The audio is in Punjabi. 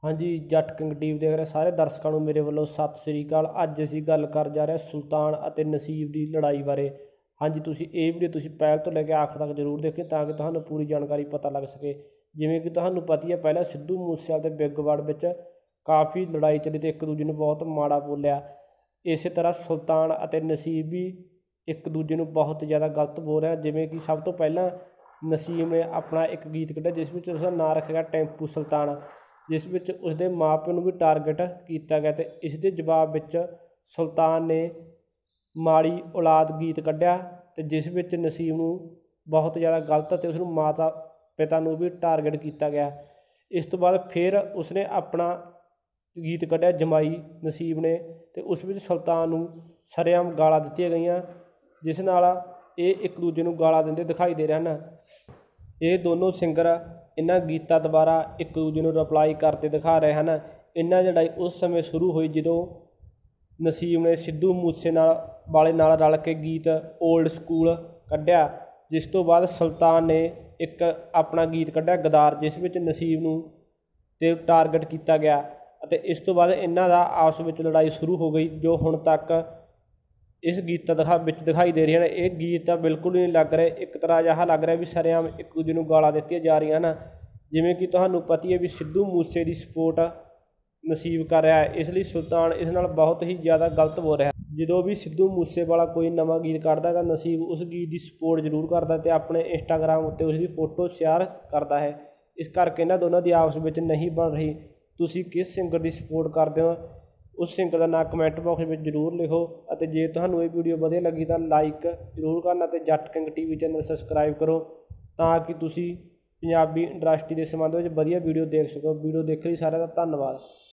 हाँ जी, जट किंग टीवी देख रहे ਸਾਰੇ ਦਰਸ਼ਕਾਂ ਨੂੰ ਮੇਰੇ ਵੱਲੋਂ ਸਤਿ ਸ੍ਰੀ ਅਕਾਲ। ਅੱਜ ਅਸੀਂ ਗੱਲ ਕਰ ਜਾ ਰਹੇ ਸੁਲਤਾਨ ਅਤੇ ਨਸੀਬ ਦੀ ਲੜਾਈ ਬਾਰੇ। ਹਾਂਜੀ, ਤੁਸੀਂ ਇਹ ਵੀਡੀਓ ਤੁਸੀਂ ਪਹਿਲ ਤੋਂ ਲੈ ਕੇ ਆਖਰ ਤੱਕ ਜ਼ਰੂਰ ਦੇਖਿਓ ਤਾਂ ਕਿ ਤੁਹਾਨੂੰ ਪੂਰੀ ਜਾਣਕਾਰੀ ਪਤਾ ਲੱਗ ਸਕੇ। ਜਿਵੇਂ ਕਿ ਤੁਹਾਨੂੰ ਪਤਾ ਹੀ ਹੈ, ਪਹਿਲਾਂ ਸਿੱਧੂ ਮੂਸੇਵਾਲੇ ਦੇ ਬਿੱਗ ਵਰਡ ਵਿੱਚ ਕਾਫੀ ਲੜਾਈ ਚੱਲੀ ਤੇ ਇੱਕ ਦੂਜੇ ਨੂੰ ਬਹੁਤ ਮਾੜਾ ਬੋਲਿਆ। ਇਸੇ ਤਰ੍ਹਾਂ ਸੁਲਤਾਨ ਅਤੇ ਨਸੀਬ ਵੀ ਇੱਕ ਦੂਜੇ ਨੂੰ ਬਹੁਤ ਜ਼ਿਆਦਾ ਗਲਤ ਬੋਲ ਰਿਹਾ। ਜਿਵੇਂ ਕਿ ਸਭ ਤੋਂ ਪਹਿਲਾਂ ਨਸੀਬ ਨੇ ਆਪਣਾ ਇੱਕ ਗੀਤ ਕੱਢਿਆ ਜਿਸ ਵਿੱਚ ਉਸਦਾ ਨਾਂ ਰੱਖਿਆ ਗਿਆ ਟੈਂਪੂ ਸੁਲਤਾਨ, ਜਿਸ ਵਿੱਚ ਉਸਦੇ ਮਾਂ ਪਿਓ ਨੂੰ ਵੀ ਟਾਰਗੇਟ ਕੀਤਾ ਗਿਆ ਅਤੇ ਇਸ ਦੇ ਜਵਾਬ ਵਿੱਚ ਸੁਲਤਾਨ ਨੇ ਮਾੜੀ ਔਲਾਦ ਗੀਤ ਕੱਢਿਆ ਅਤੇ ਜਿਸ ਵਿੱਚ ਨਸੀਬ ਨੂੰ ਬਹੁਤ ਜ਼ਿਆਦਾ ਗਲਤ ਅਤੇ ਉਸਨੂੰ ਮਾਤਾ ਪਿਤਾ ਨੂੰ ਵੀ ਟਾਰਗੇਟ ਕੀਤਾ ਗਿਆ। ਇਸ ਤੋਂ ਬਾਅਦ ਫਿਰ ਉਸਨੇ ਆਪਣਾ ਗੀਤ ਕੱਢਿਆ ਜਮਾਈ ਨਸੀਬ ਨੇ ਅਤੇ ਉਸ ਵਿੱਚ ਸੁਲਤਾਨ ਨੂੰ ਸਰੇਆਮ ਗਾਲਾਂ ਦਿੱਤੀਆਂ ਗਈਆਂ, ਜਿਸ ਨਾਲ ਇਹ ਇੱਕ ਦੂਜੇ ਨੂੰ ਗਾਲਾਂ ਦਿੰਦੇ ਦਿਖਾਈ ਦੇ ਰਹੇ ਹਨ। ਇਹ ਦੋਨੋਂ ਸਿੰਗਰ ਇਹਨਾਂ ਗੀਤਾਂ ਦੁਆਰਾ ਇੱਕ ਦੂਜੇ ਨੂੰ ਰਿਪਲਾਈ ਕਰਦੇ ਦਿਖਾ ਰਹੇ ਹਨ। ਇਹਨਾਂ ਦੀ ਲੜਾਈ ਉਸ ਸਮੇਂ ਸ਼ੁਰੂ ਹੋਈ ਜਦੋਂ ਨਸੀਬ ਨੇ ਸਿੱਧੂ ਮੂਸੇਵਾਲੇ ਨਾਲ ਰਲ ਕੇ ਗੀਤ ਓਲਡ ਸਕੂਲ ਕੱਢਿਆ, ਜਿਸ ਤੋਂ ਬਾਅਦ ਸੁਲਤਾਨ ਨੇ ਇੱਕ ਆਪਣਾ ਗੀਤ ਕੱਢਿਆ ਗਦਾਰ, ਜਿਸ ਵਿੱਚ ਨਸੀਬ ਨੂੰ ਤੇ ਟਾਰਗੇਟ ਕੀਤਾ ਗਿਆ ਅਤੇ ਇਸ ਤੋਂ ਬਾਅਦ ਇਹਨਾਂ ਦਾ ਆਪਸ ਵਿੱਚ ਲੜਾਈ ਸ਼ੁਰੂ ਹੋ ਗਈ, ਜੋ ਹੁਣ ਤੱਕ ਇਸ ਗੀਤਾਂ ਵਿੱਚ ਦਿਖਾਈ ਦੇ ਰਹੀਆਂ ਨੇ। ਇਹ ਗੀਤ ਤਾਂ ਬਿਲਕੁਲ ਨਹੀਂ ਲੱਗ ਰਹੇ, ਇੱਕ ਤਰ੍ਹਾਂ ਅਜਿਹਾ ਲੱਗ ਰਿਹਾ ਵੀ ਸਰੇਆਮ ਇੱਕ ਦੂਜੇ ਨੂੰ ਗਾਲਾਂ ਦਿੱਤੀਆਂ ਜਾ ਰਹੀਆਂ ਹਨ। ਜਿਵੇਂ ਕਿ ਤੁਹਾਨੂੰ ਪਤਾ ਹੀ ਹੈ ਵੀ ਸਿੱਧੂ ਮੂਸੇ ਦੀ ਸਪੋਰਟ ਨਸੀਬ ਕਰ ਰਿਹਾ ਹੈ, ਇਸ ਲਈ ਸੁਲਤਾਨ ਇਸ ਨਾਲ ਬਹੁਤ ਹੀ ਜ਼ਿਆਦਾ ਗਲਤ ਬੋਲ ਰਿਹਾ। ਜਦੋਂ ਵੀ ਸਿੱਧੂ ਮੂਸੇਵਾਲਾ ਕੋਈ ਨਵਾਂ ਗੀਤ ਕੱਢਦਾ ਤਾਂ ਨਸੀਬ ਉਸ ਗੀਤ ਦੀ ਸਪੋਰਟ ਜ਼ਰੂਰ ਕਰਦਾ ਅਤੇ ਆਪਣੇ ਇੰਸਟਾਗ੍ਰਾਮ ਉੱਤੇ ਉਸਦੀ ਫੋਟੋ ਸ਼ੇਅਰ ਕਰਦਾ ਹੈ। ਇਸ ਕਰਕੇ ਇਹਨਾਂ ਦੋਨਾਂ ਦੀ ਆਪਸ ਵਿੱਚ ਨਹੀਂ ਬਣ ਰਹੀ। ਤੁਸੀਂ ਕਿਸ ਸਿੰਗਰ ਦੀ ਸਪੋਰਟ ਕਰਦੇ ਹੋ, ਉਸ ਸਿੰਗਰ ਦਾ ਨਾਂ ਕਮੈਂਟ ਬਾਕਸ ਵਿੱਚ ਜ਼ਰੂਰ ਲਿਖੋ ਅਤੇ ਜੇ ਤੁਹਾਨੂੰ ਇਹ ਵੀਡੀਓ ਵਧੀਆ ਲੱਗੀ ਤਾਂ ਲਾਈਕ ਜ਼ਰੂਰ ਕਰਨਾ ਅਤੇ ਜੱਟ ਕਿੰਗ ਟੀਵੀ ਚੈਨਲ ਸਬਸਕ੍ਰਾਈਬ ਕਰੋ ਤਾਂ ਕਿ ਤੁਸੀਂ ਪੰਜਾਬੀ ਇੰਡਸਟਰੀ ਦੇ ਸੰਬੰਧ ਵਿੱਚ ਵਧੀਆ ਵੀਡੀਓ ਦੇਖ ਸਕੋ। ਵੀਡੀਓ ਦੇਖਣ ਲਈ ਸਾਰਿਆਂ ਦਾ ਧੰਨਵਾਦ।